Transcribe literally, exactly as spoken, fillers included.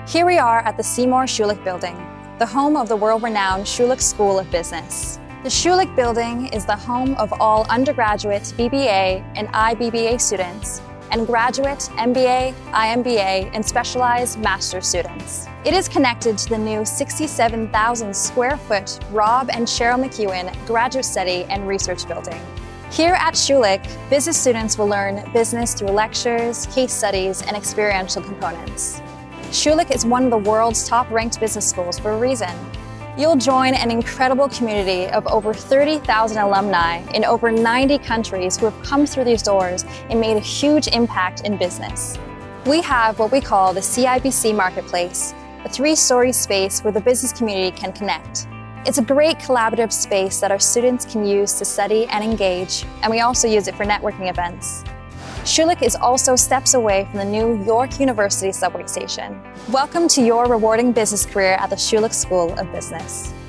Here we are at the Seymour Schulich Building, the home of the world-renowned Schulich School of Business. The Schulich Building is the home of all undergraduate B B A and I B B A students, and graduate M B A, I M B A, and specialized master's students. It is connected to the new sixty-seven thousand square foot Rob and Cheryl McEwen Graduate Study and Research Building. Here at Schulich, business students will learn business through lectures, case studies, and experiential components. Schulich is one of the world's top-ranked business schools for a reason. You'll join an incredible community of over thirty thousand alumni in over ninety countries who have come through these doors and made a huge impact in business. We have what we call the C I B C Marketplace, a three-story space where the business community can connect. It's a great collaborative space that our students can use to study and engage, and we also use it for networking events. Schulich is also steps away from the new York University subway station. Welcome to your rewarding business career at the Schulich School of Business.